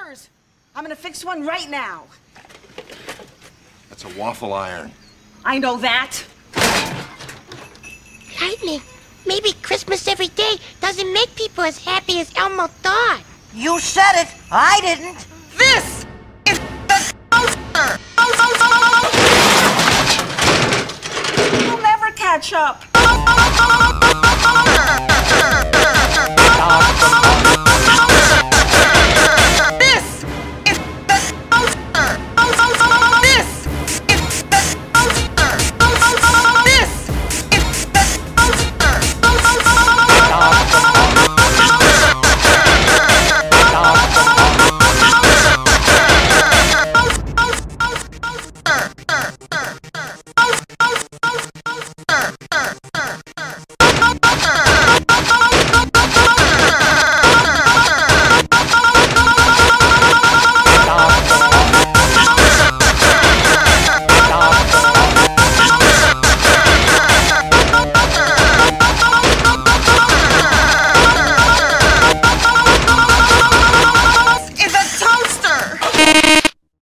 toasters. I'm gonna fix one right now. That's a waffle iron. I know that. Lightning, maybe Christmas every day doesn't make people as happy as Elmo thought. You said it. I didn't. This is the toaster. You'll never catch up.